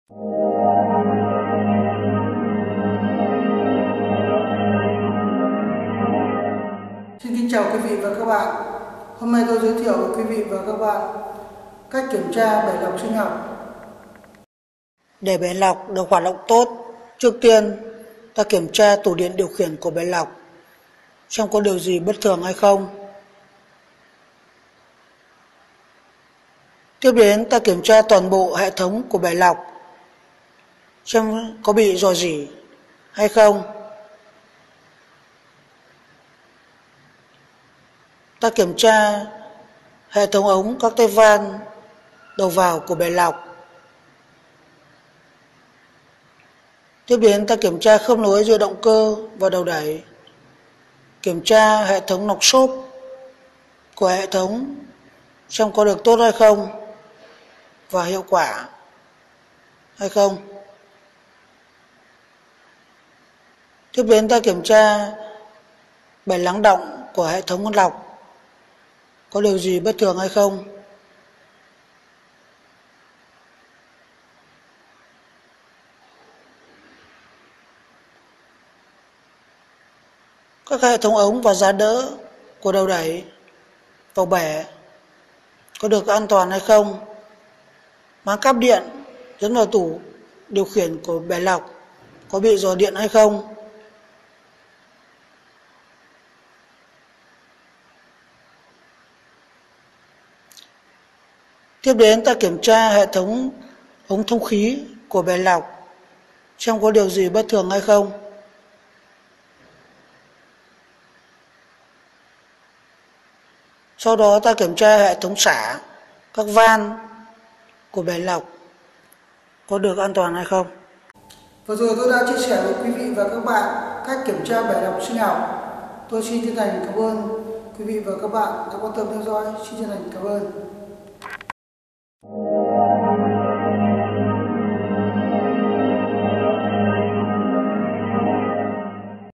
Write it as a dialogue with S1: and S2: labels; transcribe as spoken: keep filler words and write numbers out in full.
S1: Xin kính chào quý vị và các bạn. Hôm nay tôi giới thiệu với quý vị và các bạn cách kiểm tra bể lọc sinh học. Để bể lọc được hoạt động tốt, trước tiên ta kiểm tra tủ điện điều khiển của bể lọc xem có điều gì bất thường hay không. Tiếp đến ta kiểm tra toàn bộ hệ thống của bể lọc xem có bị rò rỉ hay không. Ta kiểm tra hệ thống ống các tay van đầu vào của bể lọc. Tiếp đến ta kiểm tra khớp nối giữa động cơ và đầu đẩy. Kiểm tra hệ thống nọc xốp của hệ thống xem có được tốt hay không và hiệu quả hay không. Tiếp đến ta kiểm tra bể lắng đọng của hệ thống lọc có điều gì bất thường hay không. Các hệ thống ống và giá đỡ của đầu đẩy vào bể có được an toàn hay không. Máng cáp điện dẫn vào tủ điều khiển của bể lọc có bị rò điện hay không. Tiếp đến ta kiểm tra hệ thống ống thông khí của bể lọc xem có điều gì bất thường hay không. Sau đó ta kiểm tra hệ thống xả các van của bể lọc có được an toàn hay không. Vừa rồi tôi đã chia sẻ với quý vị và các bạn cách kiểm tra bể lọc sinh học. Tôi xin chân thành cảm ơn quý vị và các bạn đã quan tâm theo dõi. Xin chân thành cảm ơn.